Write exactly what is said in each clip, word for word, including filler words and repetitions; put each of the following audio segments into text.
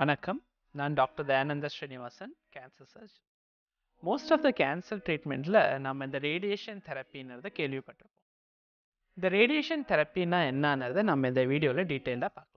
வணக்கம். நான் doctor Dayananda Srinivasan, cancer surgeon. Most of the cancer ட்ரீட்மெண்ட்டில் நம்ம இந்த ரேடியேஷன் தெரப்பின்றத கேள்விப்பட்டிருப்போம். இந்த ரேடியேஷன் தெரப்பின்னா என்னன்றதை நம்ம இந்த வீடியோவில் டீட்டெயிலாக பார்க்கலாம்.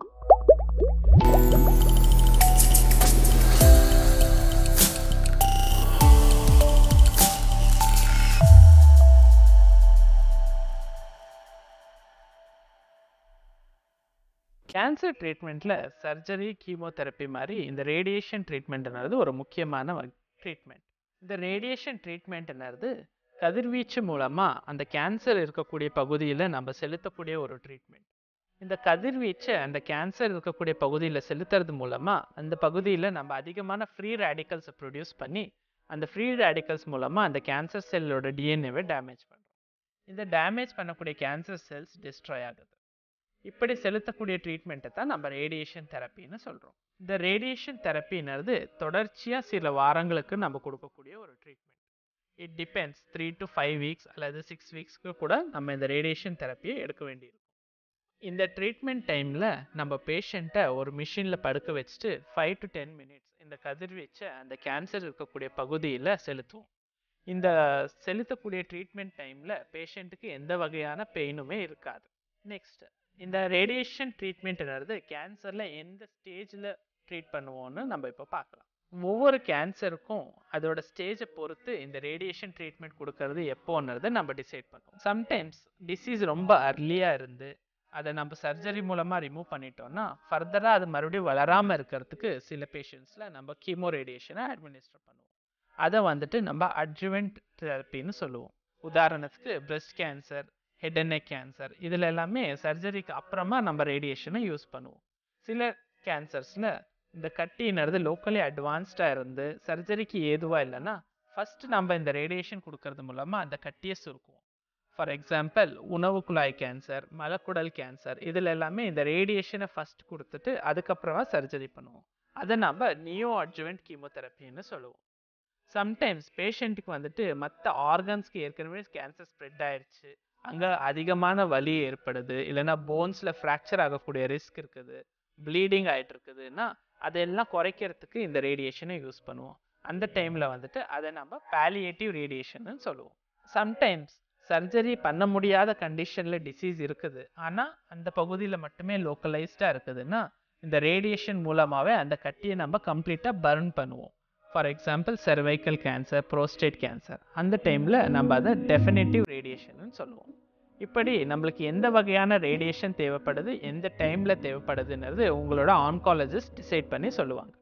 கேன்சர் ட்ரீட்மெண்ட்டில் சர்ஜரி, கீமோதெரப்பி மாதிரி இந்த ரேடியேஷன் ட்ரீட்மெண்ட்ன்றது ஒரு முக்கியமான ட்ரீட்மெண்ட். இந்த ரேடியேஷன் ட்ரீட்மெண்ட்ன்றது கதிர்வீச்சு மூலமாக அந்த கேன்சர் இருக்கக்கூடிய பகுதியில் நம்ம செலுத்தக்கூடிய ஒரு ட்ரீட்மெண்ட். இந்த கதிர்வீச்சை அந்த கேன்சர் இருக்கக்கூடிய பகுதியில் செலுத்துறது மூலமாக அந்த பகுதியில் நம்ம அதிகமான ஃப்ரீ ரேடிக்கல்ஸை ப்ரொடியூஸ் பண்ணி அந்த ஃப்ரீ ரேடிக்கல்ஸ் மூலமாக அந்த கேன்சர் செல்லோட டிஎன்ஏவை டேமேஜ் பண்ணுறோம். இந்த டேமேஜ் பண்ணக்கூடிய கேன்சர் செல்ஸ் டிஸ்ட்ராய் ஆகுது. இப்படி செலுத்தக்கூடிய ட்ரீட்மெண்ட்டை தான் நம்ம ரேடியேஷன் தெரப்பின்னு சொல்கிறோம். இந்த ரேடியேஷன் தெரப்பின்றது தொடர்ச்சியாக சில வாரங்களுக்கு நம்ம கொடுக்கக்கூடிய ஒரு treatment. It depends three to five weeks அல்லது சிக்ஸ் வீக்ஸ்க்கு கூட நம்ம இந்த ரேடியேஷன் தெரப்பியை எடுக்க வேண்டியிருக்கும். இந்த ட்ரீட்மெண்ட் டைமில் நம்ம பேஷண்ட்டை ஒரு மிஷினில் படுக்க வச்சுட்டு ஃபைவ் டு டென் மினிட்ஸ் இந்த கதிர்வீச்சை அந்த கேன்சர் இருக்கக்கூடிய பகுதியில் செலுத்துவோம். இந்த செலுத்தக்கூடிய ட்ரீட்மெண்ட் டைமில் பேஷண்ட்டுக்கு எந்த வகையான பெயினுமே இருக்காது. நெக்ஸ்ட், இந்த ரேடியேஷன் ட்ரீட்மெண்ட்ன்றது கேன்சரில் எந்த ஸ்டேஜில் ட்ரீட் பண்ணுவோன்னு நம்ம இப்போ பார்க்கலாம். ஒவ்வொரு கேன்சருக்கும் அதோட ஸ்டேஜை பொறுத்து இந்த ரேடியேஷன் ட்ரீட்மெண்ட் கொடுக்கறது எப்போன்றதை நம்ம டிசைட் பண்ணுவோம். சம்டைம்ஸ் டிசீஸ் ரொம்ப அர்லியாக இருந்து அதை நம்ம சர்ஜரி மூலமாக ரிமூவ் பண்ணிட்டோம்னா ஃபர்தராக அது மறுபடியும் வளராமல் இருக்கிறதுக்கு சில பேஷண்ட்ஸில் நம்ம கீமோ ரேடியேஷனை அட்மினிஸ்டர் பண்ணுவோம். அதை வந்துட்டு நம்ம அட்ஜுவென்ட் தெரப்பின்னு சொல்லுவோம். உதாரணத்துக்கு breast cancer, head and neck cancer, இதில் எல்லாமே சர்ஜரிக்கு அப்புறமா நம்ம ரேடியேஷனை யூஸ் பண்ணுவோம். சில கேன்சர்ஸில் இந்த கட்டின்றது லோக்கலி அட்வான்ஸ்டாக இருந்து சர்ஜரிக்கு ஏதுவாக இல்லைன்னா ஃபஸ்ட்டு நம்ம இந்த ரேடியேஷன் கொடுக்கறது மூலமாக அந்த கட்டியை சுருக்குவோம். ஃபார் எக்ஸாம்பிள், உணவு குழாய் கேன்சர், மலக்குடல் கேன்சர், இதில் எல்லாமே இந்த ரேடியேஷனை ஃபஸ்ட் கொடுத்துட்டு அதுக்கப்புறமா சர்ஜரி பண்ணுவோம். அதை நம்ம நியோ அட்ஜுவென்ட் கீமோதெரப்பின்னு சொல்லுவோம். சம்டைம்ஸ் பேஷண்ட்டுக்கு வந்துட்டு மற்ற ஆர்கன்ஸ்க்கு ஏற்கனவே கேன்சர் ஸ்ப்ரெட் ஆயிடுச்சு, அங்கே அதிகமான வலி ஏற்படுது, இல்லைன்னா போன்ஸில் ஃப்ராக்சர் ஆகக்கூடிய ரிஸ்க் இருக்குது, ப்ளீடிங் ஆகிட்டு இருக்குதுன்னா அதெல்லாம் குறைக்கிறதுக்கு இந்த ரேடியேஷனை யூஸ் பண்ணுவோம். அந்த டைமில் வந்துட்டு அதை நம்ம பாலியேட்டிவ் ரேடியேஷன்னு சொல்லுவோம். சம்டைம்ஸ் சர்ஜரி பண்ண முடியாத கண்டிஷனில் டிசீஸ் இருக்குது, ஆனால் அந்த பகுதியில் மட்டுமே லோக்கலைஸ்டாக இருக்குதுன்னா இந்த ரேடியேஷன் மூலமாகவே அந்த கட்டியை நம்ம கம்ப்ளீட்டாக பர்ன் பண்ணுவோம். For example, cervical cancer, prostate cancer, அந்த டைமில் நம்ம அதை டெஃபினேட்டிவ் ரேடியேஷன் சொல்லுவோம். இப்படி நம்மளுக்கு எந்த வகையான ரேடியேஷன் தேவைப்படுது, எந்த டைமில் தேவைப்படுதுன்றது உங்களோட ஆன்காலஜிஸ்ட் டிசைட் பண்ணி சொல்லுவாங்க.